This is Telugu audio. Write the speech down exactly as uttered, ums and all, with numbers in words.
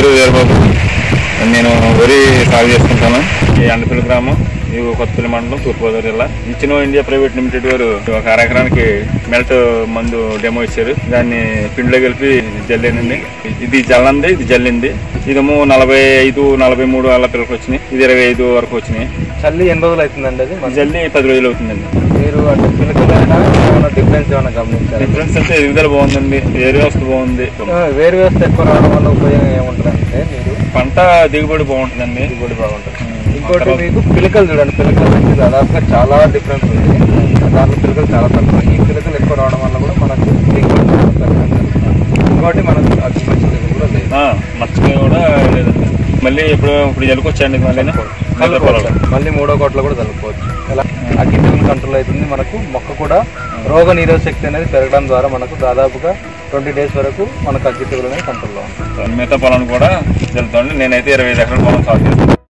పేరు వీరబాబు. నేను వరి సాగు చేసుకుంటాను. ఈ అండపల్లి గ్రామం, ఈ కొత్తపల్లి మండలం, తూర్పుగోదావరి జిల్లా. ఇచ్చిన ఇండియా ప్రైవేట్ లిమిటెడ్ వారు ఒక అర ఎకరానికి మెల్ట్ మందు డెమో ఇచ్చారు. దాన్ని పిండిలో కలిపి జల్లేనండి. ఇది జల్లంది, ఇది జల్లింది. ఇదేమో నలభై ఐదు నలభై మూడు అలా పిల్లలకు వచ్చినాయి. ఇది ఇరవై ఐదు వరకు వచ్చినాయి. చల్లి ఎన్ని రోజులు అవుతుందండి? అది జల్లి పది రోజులు అవుతుందండి. మీరు అంటే పిల్లకైనా ఏమైనా డిఫరెన్స్ ఏమైనా గమనించారు? డిఫరెన్స్ అంటే ఎదుగుదల బాగుందండి, వేరు వ్యవస్థ బాగుంది. వేరు వ్యవస్థ ఎక్కువ రావడం వల్ల ఉపయోగం ఏముంటుందంటే మీరు పంట దిగుబడి బాగుంటుందండి. దిగుబడి బాగుంటుంది. ఇంకోటి మీకు పిలకలు చూడండి, పిలకలు నుంచి దాదాపుగా చాలా డిఫరెన్స్ ఉంది. దాంట్లో పిలకలు చాలా తక్కువ. ఈ పిలకలు ఎక్కువ రావడం వల్ల కూడా మనకు దిగుబడి ఇంకోటి మనకు అతి మంచి దిగుబడి కూడా లేదు, మచ్చగా కూడా లేదండి. మళ్ళీ ఇప్పుడు ఇప్పుడు జలుకొచ్చాయండి. మళ్ళీ మళ్ళీ మూడో కోట్ల కూడా చల్లుకోవచ్చు. ఇలా అగ్గి తెగులు కంట్రోల్ అవుతుంది. మనకు మొక్క కూడా రోగ నిరోధక శక్తి అనేది పెరగడం ద్వారా మనకు దాదాపుగా ట్వంటీ డేస్ వరకు మనకు అగ్గి తెగులు అనేది కంట్రోల్లో ఉంటుంది. మిగతా పొలం కూడా జల్లుతుంది. నేనైతే ఇరవై ఐదు ఎకరాల పొలం సాగు చేస్తాను.